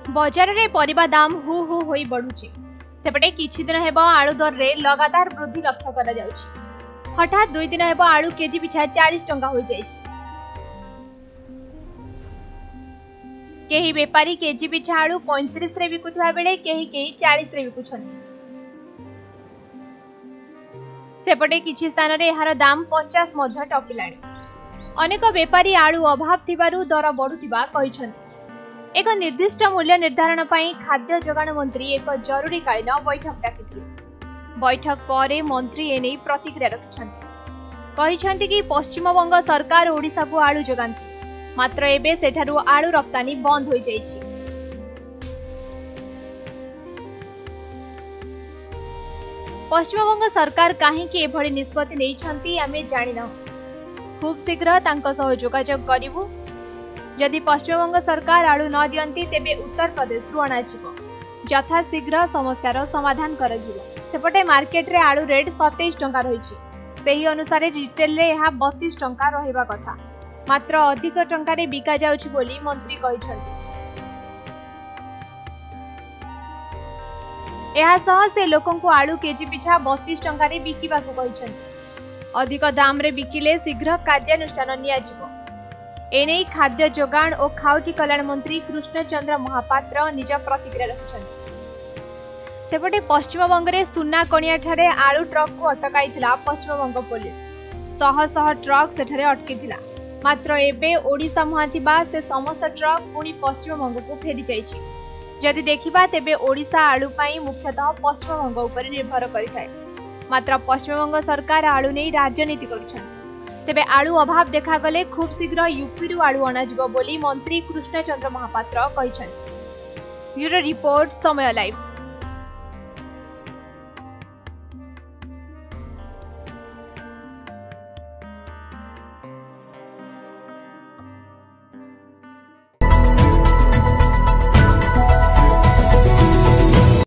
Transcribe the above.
बजार रे परिबा दाम हु हु होई बढ़ुची। सेपटे किछि दिन हेबो आलू दर रे लगातार वृद्धि लक्ष्य करा जाउची। हठात 2 दिन हेबो आलू केजी पिछा 40 टंका होई जाइछि। केही बेपारी केजी पिछा आलू 35 रे बिकुथवा बेले केही 40 रे बिकुछन्ति। सेपटे किछि स्थान रे एहार दाम 50 मध्ये टपिलाणी। अनेक बेपारी आलू अभाव थिबारु दर बढ़ुथिबा कहिछन्ति। एक निर्दिष्ट मूल्य निर्धारण पई खाद्य जोगाण मंत्री एक जरूरीकालीन बैठक डाकिथिले। बैठक पर मंत्री एने प्रतिक्रिया रखिछन्ति। कहिछन्ति कि पश्चिम बंग सरकार ओडिसा को आलू जोगांती, मात्र एबे सेठारु आलू रप्तानी बंद होई जाइछि। पश्चिम बंग सरकार काहेकि एभଳି निष्पत्ति नेइछन्ति आमे जानिना। खूब शीघ्र तांको सह जोगाजोग करिवु। जदि पश्चिम बंग सरकार आलू न दियंती तेबे उत्तर प्रदेश रु अणाजिबो। यथा शीघ्र समस्यार समाधान करजिबो। सेपटे मार्केट रे आलू रेट 27 टंका रहिछि। सेही अनुसार रिटेल रे यहा 32 टंका रहिबा कथा, मात्र अधिक टंका रे बिका जाउछि बोली मंत्री कहिछन्ति। एहा सह से लोकंकु आलू केजी पिछा 32 टंका रे बिकिबाकु कहिछन्ति। अधिक दाम रे बिकिले शीघ्र कार्यानुष्ठान नियाजिबो। एने खाद्य जोगाण और खाउटी कल्याण मंत्री कृष्णचंद्र महापात्र निज प्रतिक्रिया रखिछन्ति। सेपटे पश्चिम बंग रे सुना कणिया ठारे आलू ट्रक को अटकाइथिला पश्चिम बंग पुलिस। शह शह ट्रक सेठारे अटकीथिला, मात्र एबे ओडिसा मुहाथिबा से समस्त ट्रक पुणी पश्चिम बंग को फेरी जाइछि। जदि देखिबा तेबे ओडिसा आलू पई मुख्यतः पश्चिम बंग उपर निर्भर करिथाय, मात्र पश्चिम बंग सरकार आलू नै राजनीति करुछन्ति। तेबे आलू अभाव देखागले खूब शीघ्र यूपी रु आलू अणाजिबो बोली मंत्री कृष्णचंद्र महापात्र कहिछन्ति। Bureau report Samay live.